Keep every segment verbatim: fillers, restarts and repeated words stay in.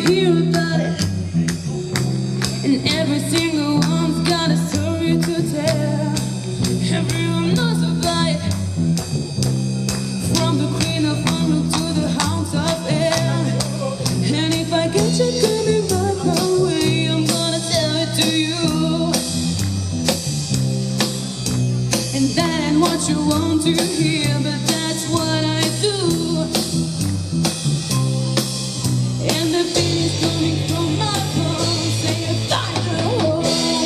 hear about it, and every single one's got a story to tell. Everyone knows about it, from the Queen of Honor to the Hounds of Hell. And if I get you coming back my way, I'm gonna tell it to you. And that ain't what you want to hear, but that's what I do. And the beat is coming from my bones, say a thunder hole.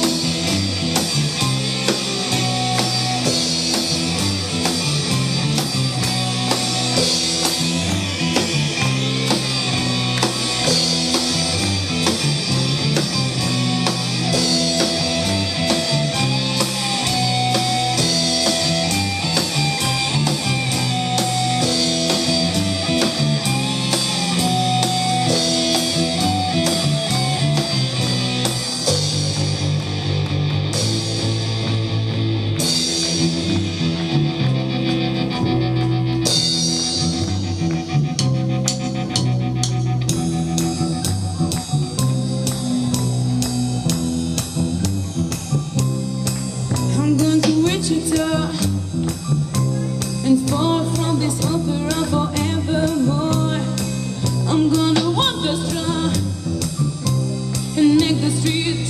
I'm going to Wichita and far from this opera forevermore. I'm gonna walk the strand and make the street